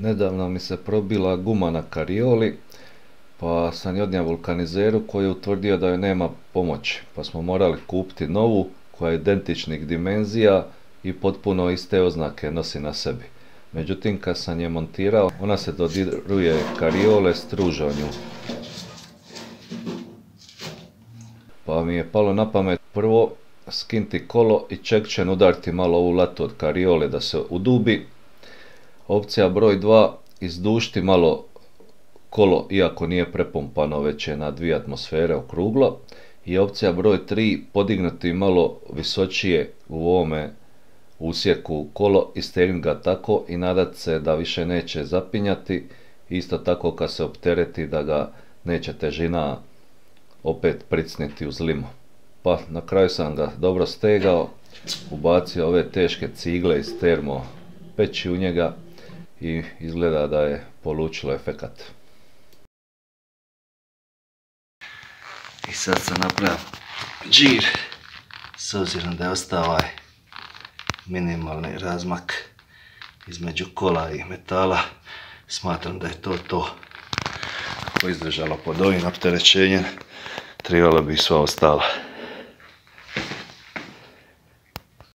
Nedavno mi se probila guma na karioli, pa sam je odnio vulkanizeru koji je utvrdio da joj nema pomoći, pa smo morali kupiti novu koja je identičnih dimenzija i potpuno iste oznake nosi na sebi. Međutim, kad sam je montirao, ona se dodiruje kariole, struže o nju. Pa mi je palo na pamet prvo skinti kolo i čekčen udariti malo ovu latu od kariole da se udubi. Opcija broj 2, izdušti malo kolo iako nije prepumpano, već je na 2 atmosfere okruglo. I opcija broj 3, podignuti malo visočije u ovome usjeku kolo i stegnut ga tako i nadat se da više neće zapinjati. Isto tako kad se optereti da ga neće težina opet pricniti uz limu. Pa na kraju sam ga dobro stegao, ubacio ove teške cigle iz termo peći u njega i izgleda da je polučilo efekat. I sad sam napravio džir, s obzirom da je ostao ovaj minimalni razmak između kola i metala. Smatram da je to izdržalo pod ovim opterećenjem, trebalo bi sva ostala.